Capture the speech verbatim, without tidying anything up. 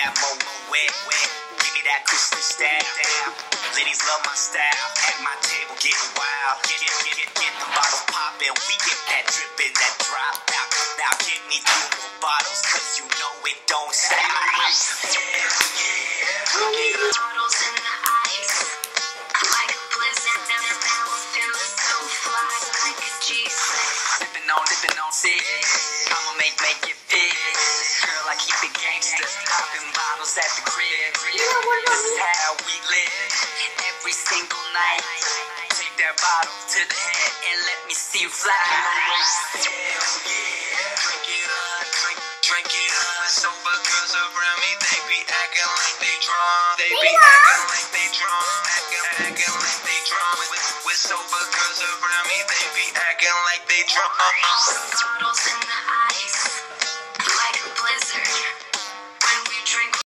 that mo wet, wet. Give me that crystal style. Ladies love my style. At my table getting wild. Get, get, get, get, get the bottle poppin'. We get that drippin', that drop. Now, now get me through the bottles, cause you know it don't stop. Yeah, yeah. Bottles in the ice. Like a blizzard, now I'm feeling so fly. Like a G six. Sippin' on, sippin' on six. I'ma make, make it fit. Girl, I keep it gangsta. Poppin' bottles at the crib. This is how we live. Every single night. Take that bottle to the head and let me see you fly. Hell yeah. Drink it up, drink, drink it up. Sober girls around me, they be acting like they drunk. They be acting like they drunk. Acting, acting like they drunk. With, with sober girls around me, they be acting like they drunk. Bottles in the ice.